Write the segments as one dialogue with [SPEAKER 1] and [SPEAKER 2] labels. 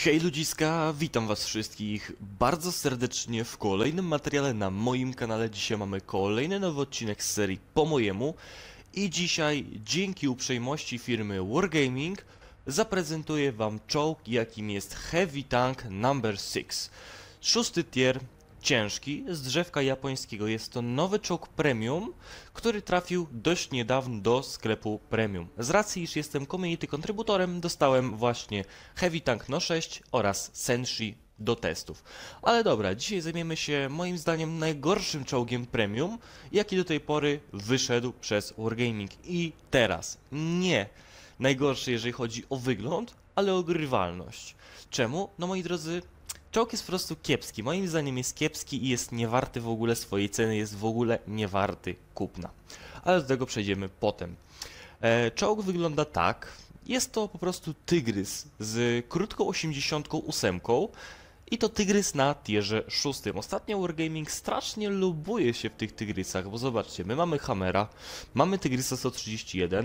[SPEAKER 1] Hej ludziska, witam was wszystkich bardzo serdecznie w kolejnym materiale na moim kanale. Dzisiaj mamy kolejny nowy odcinek z serii po mojemu i dzisiaj dzięki uprzejmości firmy Wargaming zaprezentuję wam czołg, jakim jest Heavy Tank No. 6. Szósty tier, ciężki, z drzewka japońskiego. Jest to nowy czołg premium, który trafił dość niedawno do sklepu premium. Z racji, iż jestem community kontrybutorem, dostałem właśnie Heavy Tank No 6 oraz Senshi do testów. Ale dobra, dzisiaj zajmiemy się moim zdaniem najgorszym czołgiem premium, jaki do tej pory wyszedł przez Wargaming. I teraz nie najgorszy, jeżeli chodzi o wygląd, ale o grywalność. Czemu? No moi drodzy, czołg jest po prostu kiepski. Moim zdaniem jest kiepski i jest niewarty w ogóle swojej ceny, jest w ogóle niewarty kupna. Ale do tego przejdziemy potem. Czołg wygląda tak. Jest to po prostu tygrys z krótką 88 i to tygrys na tierze 6. Ostatnio Wargaming strasznie lubuje się w tych tygrysach, bo zobaczcie, my mamy Hammera, mamy tygrysa 131,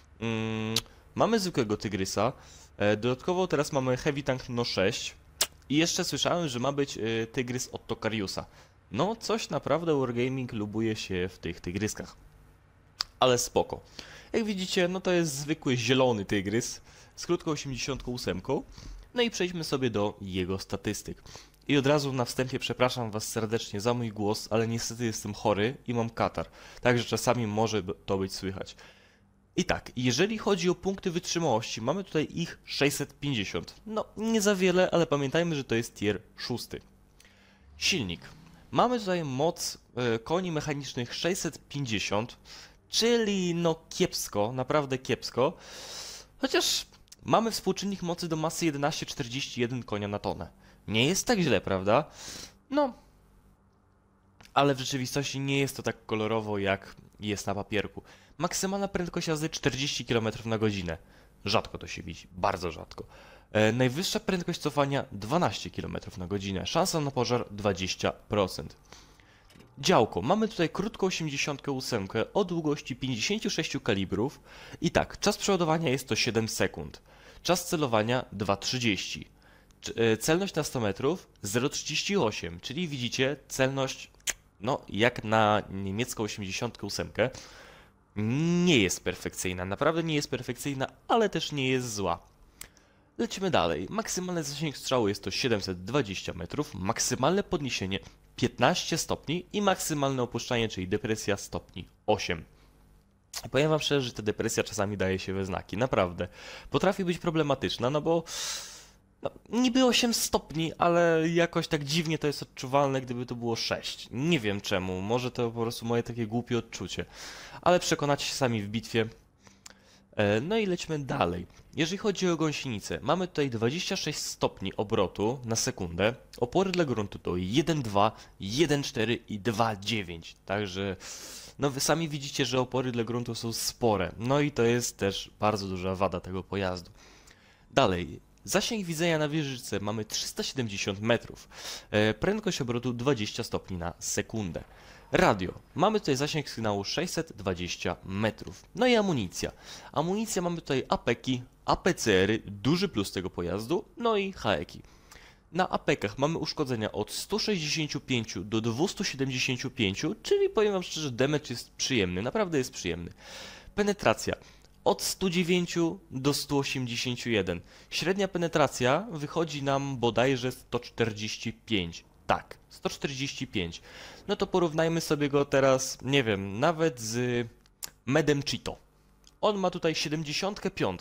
[SPEAKER 1] mamy zwykłego tygrysa, dodatkowo teraz mamy Heavy Tank No 6. I jeszcze słyszałem, że ma być tygrys od Tokariusa. No, coś naprawdę Wargaming lubuje się w tych tygryskach. Ale spoko. Jak widzicie, no to jest zwykły zielony tygrys z krótką 88. No i przejdźmy sobie do jego statystyk. I od razu na wstępie przepraszam was serdecznie za mój głos, ale niestety jestem chory i mam katar. Także czasami może to być słychać. I tak, jeżeli chodzi o punkty wytrzymałości, mamy tutaj ich 650. No, nie za wiele, ale pamiętajmy, że to jest tier 6. Silnik. Mamy tutaj moc koni mechanicznych 650, czyli no kiepsko, naprawdę kiepsko. Chociaż mamy współczynnik mocy do masy 11,41 konia na tonę. Nie jest tak źle, prawda? No, ale w rzeczywistości nie jest to tak kolorowo, jak jest na papierku. Maksymalna prędkość jazdy 40 km na godzinę. Rzadko to się widzi, bardzo rzadko. Najwyższa prędkość cofania 12 km na godzinę. Szansa na pożar 20%. Działko. Mamy tutaj krótką 88 o długości 56 kalibrów. I tak, czas przeładowania jest to 7 sekund. Czas celowania 2,30. Celność na 100 metrów 0,38, czyli widzicie celność, no jak na niemiecką 88, nie jest perfekcyjna, naprawdę nie jest perfekcyjna, ale też nie jest zła. Lecimy dalej. Maksymalny zasięg strzału jest to 720 metrów, maksymalne podniesienie 15 stopni i maksymalne opuszczanie, czyli depresja stopni 8. Powiem wam szczerze, że ta depresja czasami daje się we znaki, naprawdę. Potrafi być problematyczna, no bo no, niby 8 stopni, ale jakoś tak dziwnie to jest odczuwalne, gdyby to było 6. Nie wiem czemu, może to po prostu moje takie głupie odczucie. Ale przekonacie się sami w bitwie. No i lecimy dalej. Jeżeli chodzi o gąsienicę, mamy tutaj 26 stopni obrotu na sekundę. Opory dla gruntu to 1,2, 1,4 i 2,9. Także no wy sami widzicie, że opory dla gruntu są spore. No i to jest też bardzo duża wada tego pojazdu. Dalej. Zasięg widzenia na wieżyczce mamy 370 metrów. Prędkość obrotu 20 stopni na sekundę. Radio. Mamy tutaj zasięg sygnału 620 metrów. No i amunicja. Amunicja mamy tutaj APK-i, APCR-y, duży plus tego pojazdu, no i HE-ki. Na APK-ach mamy uszkodzenia od 165 do 275, czyli powiem wam szczerze, damage jest przyjemny, naprawdę jest przyjemny. Penetracja. Od 109 do 181. Średnia penetracja wychodzi nam bodajże 145. Tak, 145. No to porównajmy sobie go teraz, nie wiem, nawet z Medem Cheeto. On ma tutaj 75.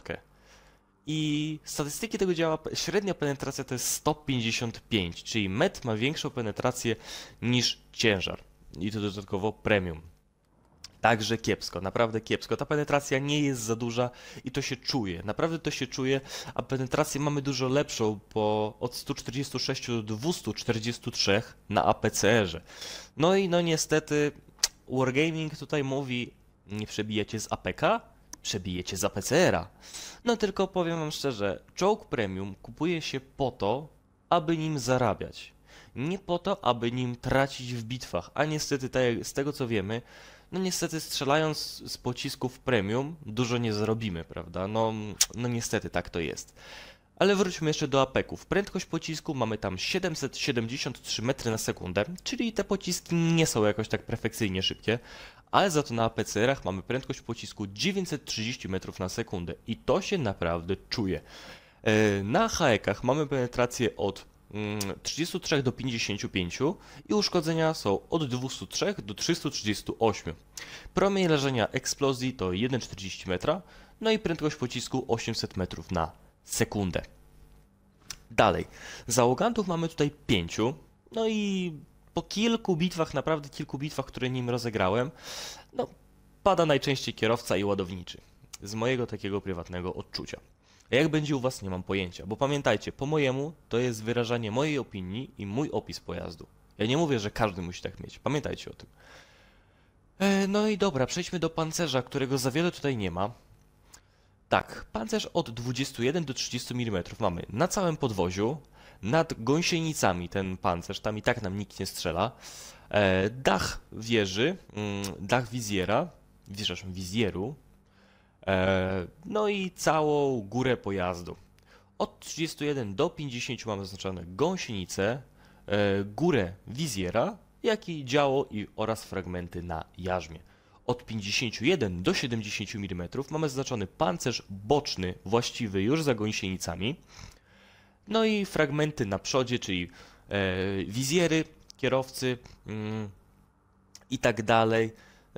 [SPEAKER 1] I statystyki tego działa, średnia penetracja to jest 155, czyli Med ma większą penetrację niż ciężar. I to dodatkowo premium. Także kiepsko, naprawdę kiepsko. Ta penetracja nie jest za duża i to się czuje, naprawdę to się czuje, a penetrację mamy dużo lepszą, bo od 146 do 243 na APCR-ze. No i no niestety Wargaming tutaj mówi, nie przebijecie z APK, przebijecie z APCR-a. No tylko powiem wam szczerze, czołg premium kupuje się po to, aby nim zarabiać. Nie po to, aby nim tracić w bitwach, a niestety z tego co wiemy, no niestety strzelając z pocisków premium dużo nie zarobimy, prawda? No niestety tak to jest. Ale wróćmy jeszcze do apeków. Prędkość pocisku mamy tam 773 metry na sekundę, czyli te pociski nie są jakoś tak perfekcyjnie szybkie, ale za to na APCR-ach mamy prędkość pocisku 930 metrów na sekundę i to się naprawdę czuje. Na HEK-ach mamy penetrację od 33 do 55 i uszkodzenia są od 203 do 338. Promień rażenia eksplozji to 1,40 metra, no i prędkość pocisku 800 metrów na sekundę. Dalej, załogantów mamy tutaj 5, no i po kilku bitwach, naprawdę kilku bitwach, które nim rozegrałem, no pada najczęściej kierowca i ładowniczy. Z mojego takiego prywatnego odczucia. A jak będzie u Was, nie mam pojęcia, bo pamiętajcie, po mojemu to jest wyrażanie mojej opinii i mój opis pojazdu. Ja nie mówię, że każdy musi tak mieć, pamiętajcie o tym. No i dobra, przejdźmy do pancerza, którego za wiele tutaj nie ma. Tak, pancerz od 21 do 30 mm mamy na całym podwoziu, nad gąsienicami ten pancerz, tam i tak nam nikt nie strzela. Dach wieży, dach wizjera, przepraszam, wizjeru, no i całą górę pojazdu. Od 31 do 50 mamy zaznaczone gąsienice, górę wizjera, jak i działo oraz fragmenty na jarzmie. Od 51 do 70 mm mamy zaznaczony pancerz boczny, właściwy już za gąsienicami. No i fragmenty na przodzie, czyli wizjery, kierowcy i tak dalej.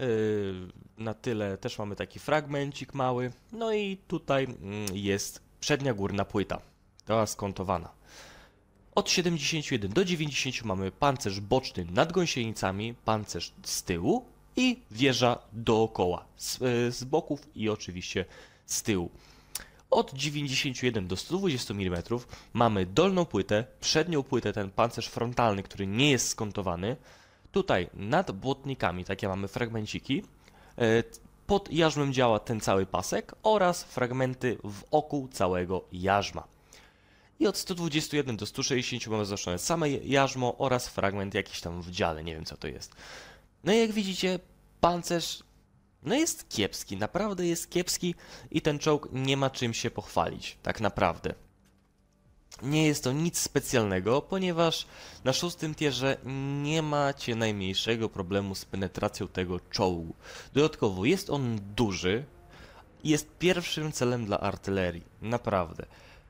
[SPEAKER 1] Na tyle też mamy taki fragmencik mały. No i tutaj jest przednia górna płyta, ta skontowana. Od 71 do 90 mamy pancerz boczny nad gąsienicami, pancerz z tyłu i wieża dookoła, z boków i oczywiście z tyłu. Od 91 do 120 mm mamy dolną płytę, przednią płytę, ten pancerz frontalny, który nie jest skontowany. Tutaj nad błotnikami takie mamy fragmenciki. Pod jarzmem działa ten cały pasek oraz fragmenty wokół całego jarzma. I od 121 do 160 mamy zaznaczone same jarzmo oraz fragment jakiś tam w dziale, nie wiem co to jest. No i jak widzicie, pancerz no jest kiepski, naprawdę jest kiepski i ten czołg nie ma czym się pochwalić, tak naprawdę. Nie jest to nic specjalnego, ponieważ na 6. tierze nie macie najmniejszego problemu z penetracją tego czołgu. Dodatkowo jest on duży i jest pierwszym celem dla artylerii, naprawdę.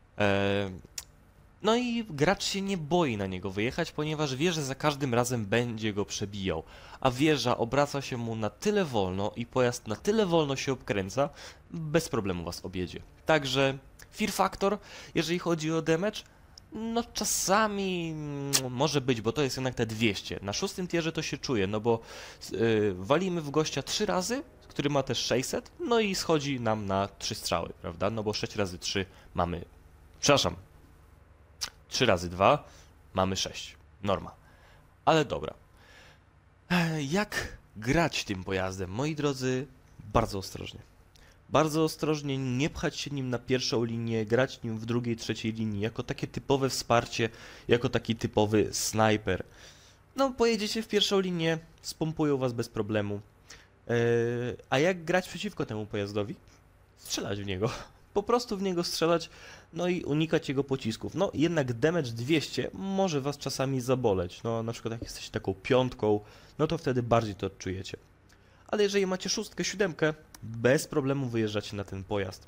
[SPEAKER 1] No i gracz się nie boi na niego wyjechać, ponieważ wie, że za każdym razem będzie go przebijał. A wieża obraca się mu na tyle wolno i pojazd na tyle wolno się obkręca, bez problemu was objedzie. Także Fear Factor, jeżeli chodzi o damage, no czasami może być, bo to jest jednak te 200. Na 6. tierze to się czuje, no bo walimy w gościa 3 razy, który ma też 600, no i schodzi nam na 3 strzały, prawda? No bo 6 razy 3 mamy... Przepraszam. 3 razy 2 mamy 6. Norma. Ale dobra. Jak grać tym pojazdem? Moi drodzy, bardzo ostrożnie. Bardzo ostrożnie, nie pchać się nim na pierwszą linię, grać nim w drugiej, trzeciej linii, jako takie typowe wsparcie, jako taki typowy snajper. No, pojedziecie w pierwszą linię, spompują was bez problemu. A jak grać przeciwko temu pojazdowi? Strzelać w niego. Po prostu w niego strzelać, no i unikać jego pocisków. No jednak damage 200 może was czasami zaboleć. No na przykład jak jesteście taką piątką, no to wtedy bardziej to odczujecie. Ale jeżeli macie 6, 7, bez problemu wyjeżdżacie na ten pojazd.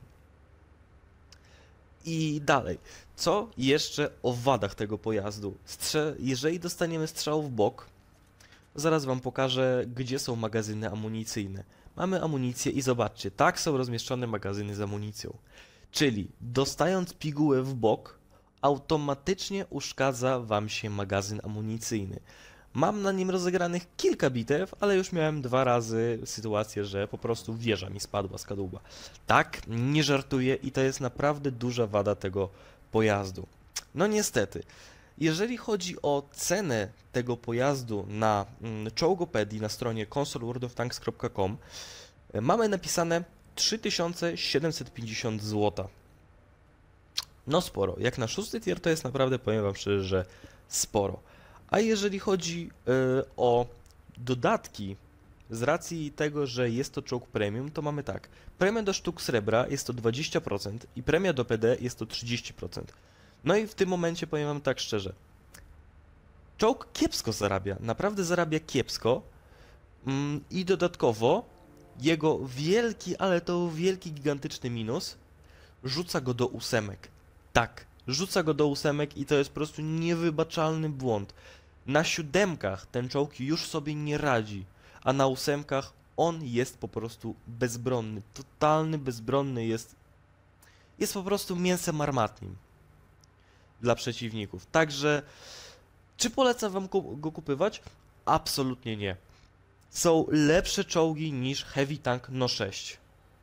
[SPEAKER 1] I dalej, co jeszcze o wadach tego pojazdu? Jeżeli dostaniemy strzał w bok, zaraz wam pokażę, gdzie są magazyny amunicyjne. Mamy amunicję i zobaczcie, tak są rozmieszczone magazyny z amunicją. Czyli dostając pigułę w bok, automatycznie uszkadza wam się magazyn amunicyjny. Mam na nim rozegranych kilka bitew, ale już miałem 2 razy sytuację, że po prostu wieża mi spadła z kadłuba. Tak, nie żartuję i to jest naprawdę duża wada tego pojazdu. No niestety, jeżeli chodzi o cenę tego pojazdu na czołgopedii na stronie consoleworldoftanks.com, mamy napisane 3750 zł. No sporo, jak na 6. tier to jest naprawdę, powiem wam szczerze, że sporo. A jeżeli chodzi o dodatki z racji tego, że jest to czołg premium, to mamy tak. Premia do sztuk srebra jest to 20% i premia do PD jest to 30%. No i w tym momencie powiem wam tak szczerze. Czołg kiepsko zarabia, naprawdę zarabia kiepsko. I dodatkowo jego wielki, ale to wielki, gigantyczny minus rzuca go do ósemek. Tak, rzuca go do ósemek i to jest po prostu niewybaczalny błąd. Na siódemkach ten czołg już sobie nie radzi, a na ósemkach on jest po prostu bezbronny. Totalny bezbronny jest. Jest po prostu mięsem armatnim dla przeciwników. Także, czy polecam wam go kupywać? Absolutnie nie. Są lepsze czołgi niż Heavy Tank No 6.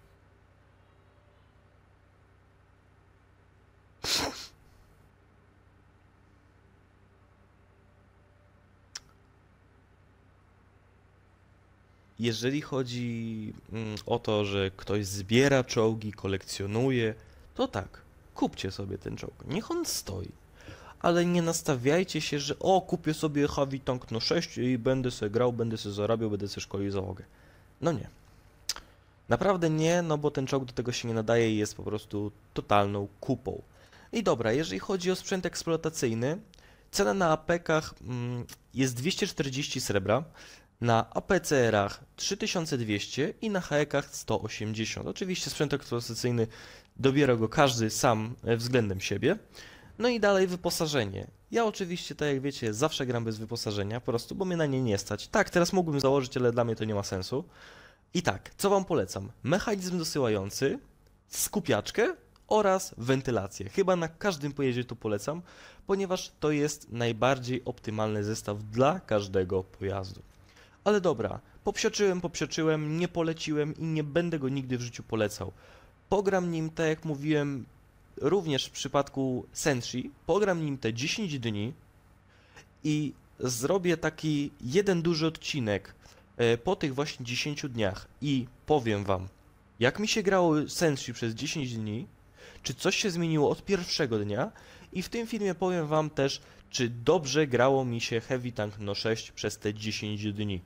[SPEAKER 1] Jeżeli chodzi o to, że ktoś zbiera czołgi, kolekcjonuje, to tak, kupcie sobie ten czołg. Niech on stoi. Ale nie nastawiajcie się, że kupię sobie Heavy Tank No 6 i będę sobie grał, będę sobie zarabiał, będę sobie szkolił załogę. No nie. Naprawdę nie, no bo ten czołg do tego się nie nadaje i jest po prostu totalną kupą. I dobra, jeżeli chodzi o sprzęt eksploatacyjny, cena na APK-ach jest 240 srebra, na APCR-ach 3200 i na HEK-ach 180. Oczywiście sprzęt eksploatacyjny dobiera go każdy sam względem siebie. No i dalej wyposażenie. Ja oczywiście, tak jak wiecie, zawsze gram bez wyposażenia, po prostu, bo mnie na nie nie stać. Tak, teraz mógłbym założyć, ale dla mnie to nie ma sensu. I tak, co wam polecam? Mechanizm dosyłający, skupiaczkę oraz wentylację. Chyba na każdym pojeździe to polecam, ponieważ to jest najbardziej optymalny zestaw dla każdego pojazdu. Ale dobra, popsioczyłem, nie poleciłem i nie będę go nigdy w życiu polecał. Pogram nim, tak jak mówiłem, również w przypadku Sentry, pogram nim te 10 dni i zrobię taki jeden duży odcinek po tych właśnie 10 dniach i powiem wam, jak mi się grało Sentry przez 10 dni, czy coś się zmieniło od pierwszego dnia i w tym filmie powiem wam też, czy dobrze grało mi się Heavy Tank No 6 przez te 10 dni.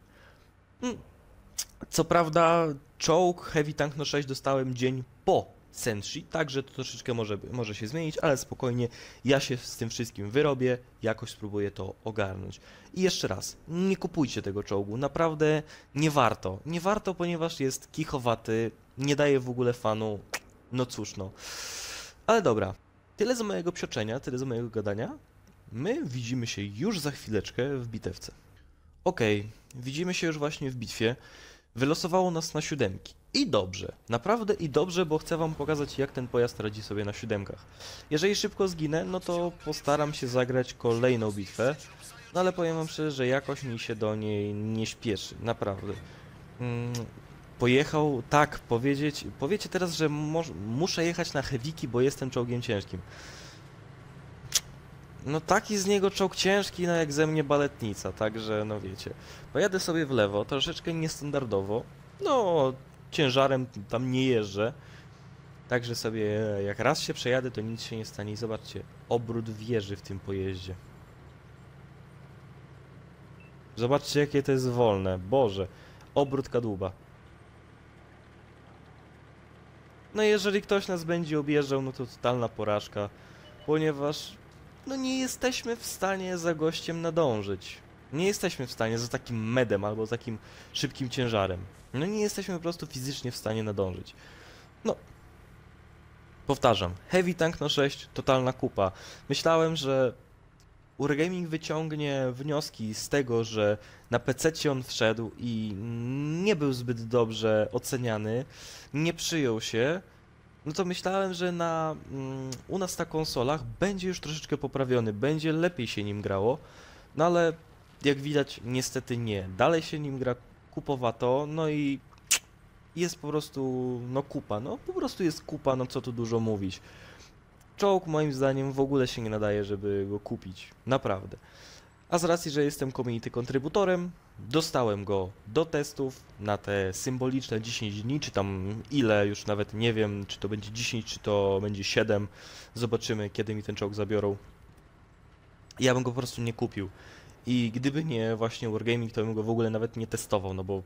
[SPEAKER 1] Co prawda czołg Heavy Tank No 6 dostałem dzień po Sentry, także to troszeczkę może się zmienić, ale spokojnie, ja się z tym wszystkim wyrobię, jakoś spróbuję to ogarnąć. I jeszcze raz, nie kupujcie tego czołgu, naprawdę nie warto. Nie warto, ponieważ jest kichowaty, nie daje w ogóle fanu, no cóż no. Ale dobra, tyle z mojego psioczenia, tyle z mojego gadania. My widzimy się już za chwileczkę w bitewce. Okej, widzimy się już właśnie w bitwie. Wylosowało nas na siódemki. I dobrze, naprawdę i dobrze, bo chcę wam pokazać, jak ten pojazd radzi sobie na siódemkach. Jeżeli szybko zginę, no to postaram się zagrać kolejną bitwę, no ale powiem wam szczerze, że jakoś mi się do niej nie śpieszy, naprawdę. Pojechał, tak, powiecie teraz, że muszę jechać na heaviki, bo jestem czołgiem ciężkim. No taki z niego czołg ciężki, no jak ze mnie baletnica, także no wiecie. Pojadę sobie w lewo, troszeczkę niestandardowo, no ciężarem tam nie jeżdżę. Także sobie jak raz się przejadę, to nic się nie stanie i zobaczcie, obrót wieży w tym pojeździe. Zobaczcie jakie to jest wolne, Boże, obrót kadłuba. No i jeżeli ktoś nas będzie objeżdżał, no to totalna porażka, ponieważ no nie jesteśmy w stanie za gościem nadążyć. Nie jesteśmy w stanie za takim medem albo za takim szybkim ciężarem. No nie jesteśmy po prostu fizycznie w stanie nadążyć. No, powtarzam, Heavy Tank No 6, totalna kupa. Myślałem, że Wargaming wyciągnie wnioski z tego, że na PC on wszedł i nie był zbyt dobrze oceniany, nie przyjął się. No to myślałem, że u nas na konsolach będzie już troszeczkę poprawiony, będzie lepiej się nim grało, no ale jak widać niestety nie. Dalej się nim gra kupowato, no i jest po prostu, no kupa, no po prostu jest kupa, no co tu dużo mówić. Czołg moim zdaniem w ogóle się nie nadaje, żeby go kupić, naprawdę. A z racji, że jestem community kontrybutorem, dostałem go do testów na te symboliczne 10 dni, czy tam ile, już nawet nie wiem, czy to będzie 10, czy to będzie 7. Zobaczymy, kiedy mi ten czołg zabiorą. Ja bym go po prostu nie kupił. I gdyby nie właśnie Wargaming, to bym go w ogóle nawet nie testował, no bo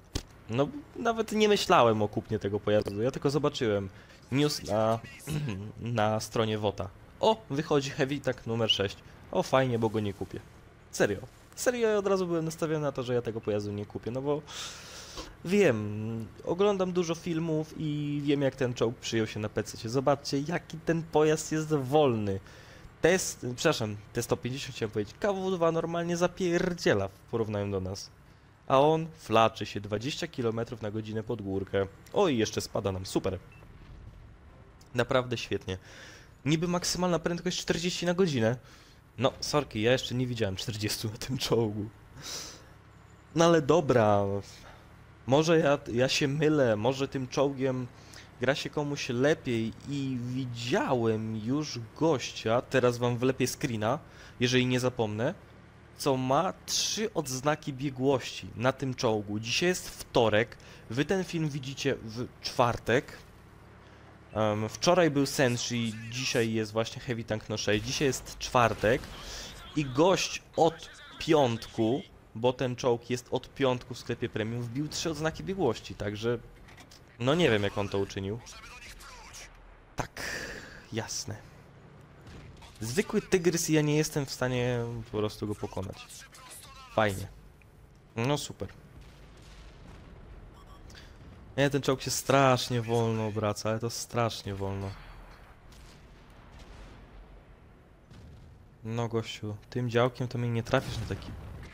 [SPEAKER 1] No, nawet nie myślałem o kupnie tego pojazdu, ja tylko zobaczyłem news na stronie WOTA. O, wychodzi Heavy Tank numer 6. O, fajnie, bo go nie kupię. Serio. Serio, ja od razu byłem nastawiony na to, że ja tego pojazdu nie kupię, no bo wiem, oglądam dużo filmów i wiem, jak ten czołg przyjął się na PC. Zobaczcie, jaki ten pojazd jest wolny. Przepraszam, T-150 chciałem powiedzieć, KW-2 normalnie zapierdziela w porównaniu do nas. A on flaczy się 20 km na godzinę pod górkę. Oj, jeszcze spada nam, super. Naprawdę świetnie. Niby maksymalna prędkość 40 na godzinę. No, sorki, ja jeszcze nie widziałem 40 na tym czołgu. No ale dobra, może ja się mylę, może tym czołgiem gra się komuś lepiej i widziałem już gościa, teraz wam wlepię screena, jeżeli nie zapomnę, co ma 3 odznaki biegłości na tym czołgu. Dzisiaj jest wtorek, wy ten film widzicie w czwartek. Wczoraj był Sentry, dzisiaj jest właśnie Heavy Tank No 6, dzisiaj jest czwartek i gość od piątku, bo ten czołg jest od piątku w sklepie premium, wbił 3 odznaki biegłości, także no nie wiem, jak on to uczynił. Tak, jasne. Zwykły tygrys i ja nie jestem w stanie po prostu go pokonać. Fajnie. No super. Nie, ten czołg się strasznie wolno obraca, ale to strasznie wolno. No gościu, tym działkiem to mnie nie trafisz na taki...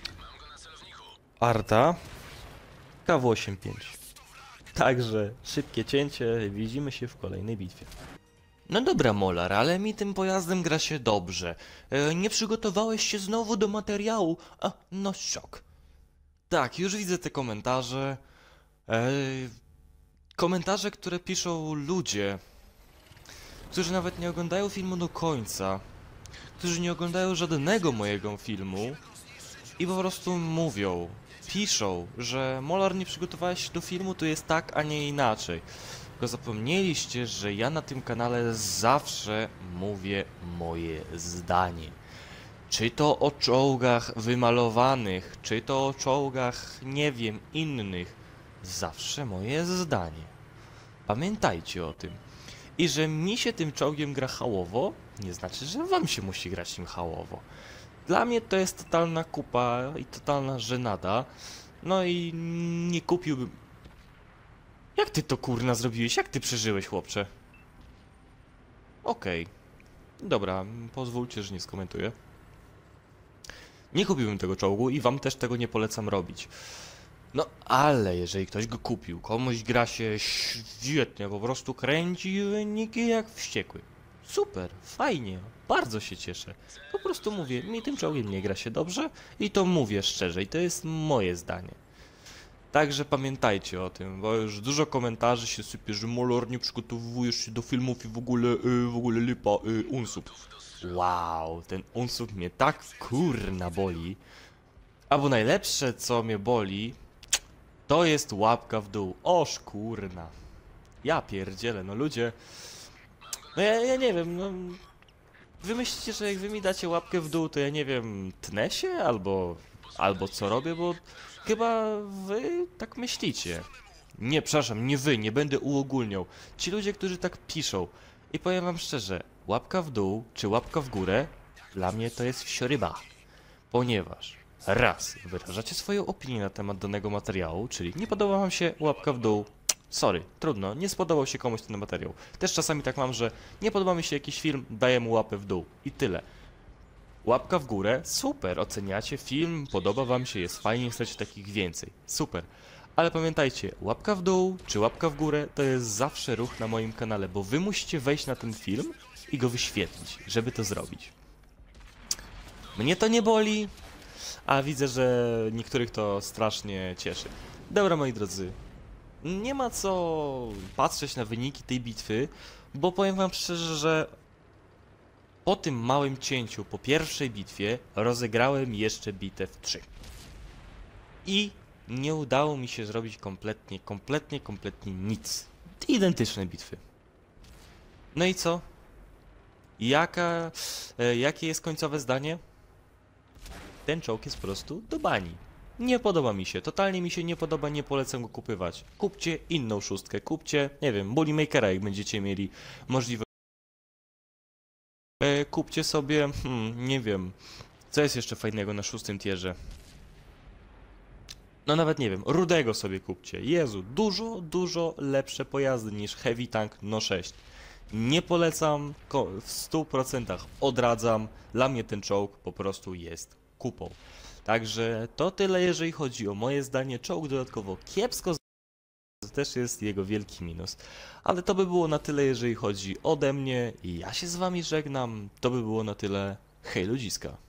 [SPEAKER 1] Arta. KW-85. Także szybkie cięcie, widzimy się w kolejnej bitwie. No dobra, Molar, ale mi tym pojazdem gra się dobrze. Nie przygotowałeś się znowu do materiału? A, no szok. Tak, już widzę te komentarze. Komentarze, które piszą ludzie, którzy nawet nie oglądają filmu do końca, którzy nie oglądają żadnego mojego filmu i po prostu mówią, piszą, że Molar, nie przygotowałeś się do filmu, to jest tak, a nie inaczej. Tylko zapomnieliście, że ja na tym kanale zawsze mówię moje zdanie. Czy to o czołgach wymalowanych, czy to o czołgach, nie wiem, innych. Zawsze moje zdanie. Pamiętajcie o tym. I że mi się tym czołgiem gra hałowo, nie znaczy, że wam się musi grać tym hałowo. Dla mnie to jest totalna kupa i totalna żenada. No i nie kupiłbym... Jak ty to kurna zrobiłeś? Jak ty przeżyłeś, chłopcze? Okej. Dobra, pozwólcie, że nie skomentuję. Nie kupiłbym tego czołgu i wam też tego nie polecam robić. No ale jeżeli ktoś go kupił, komuś gra się świetnie, po prostu kręci wyniki jak wściekły. Super, fajnie, bardzo się cieszę. Po prostu mówię, mi tym czołgiem nie gra się dobrze i to mówię szczerze i to jest moje zdanie. Także pamiętajcie o tym, bo już dużo komentarzy się sypie, że Molar, nie przygotowujesz się do filmów i w ogóle lipa, unsub. Wow, ten unsub mnie tak kurna boli. Albo najlepsze, co mnie boli, to jest łapka w dół. Oż kurna. Ja pierdzielę, no ludzie. No ja nie wiem, no. Wy myślicie, że jak wy mi dacie łapkę w dół, to ja nie wiem, tnę się albo co robię, bo chyba wy tak myślicie. Nie, przepraszam, nie wy, nie będę uogólniał. Ci ludzie, którzy tak piszą. I powiem wam szczerze, łapka w dół czy łapka w górę, dla mnie to jest wsioryba. Ponieważ raz, wyrażacie swoją opinię na temat danego materiału, czyli nie podoba wam się, łapka w dół. Sorry, trudno, nie spodobał się komuś ten materiał. Też czasami tak mam, że nie podoba mi się jakiś film, daję mu łapę w dół i tyle. Łapka w górę, super, oceniacie film, podoba wam się, jest fajnie, chcecie takich więcej, super. Ale pamiętajcie, łapka w dół czy łapka w górę to jest zawsze ruch na moim kanale, bo wy musicie wejść na ten film i go wyświetlić, żeby to zrobić. Mnie to nie boli, a widzę, że niektórych to strasznie cieszy. Dobra, moi drodzy, nie ma co patrzeć na wyniki tej bitwy, bo powiem wam szczerze, że po tym małym cięciu, po pierwszej bitwie, rozegrałem jeszcze bitew 3. I nie udało mi się zrobić kompletnie nic. Identyczne bitwy. No i co? Jakie jest końcowe zdanie? Ten czołg jest po prostu do bani. Nie podoba mi się, totalnie mi się nie podoba, nie polecam go kupywać. Kupcie inną szóstkę, kupcie, nie wiem, Bully Makera, jak będziecie mieli możliwość. Kupcie sobie, nie wiem, co jest jeszcze fajnego na szóstym tierze. No nawet nie wiem, Rudego sobie kupcie. Jezu, dużo lepsze pojazdy niż Heavy Tank No 6. Nie polecam, w 100% odradzam. Dla mnie ten czołg po prostu jest kupą. Także to tyle, jeżeli chodzi o moje zdanie. Czołg dodatkowo kiepsko, to też jest jego wielki minus. Ale to by było na tyle, jeżeli chodzi ode mnie. I ja się z wami żegnam. To by było na tyle. Hej ludziska.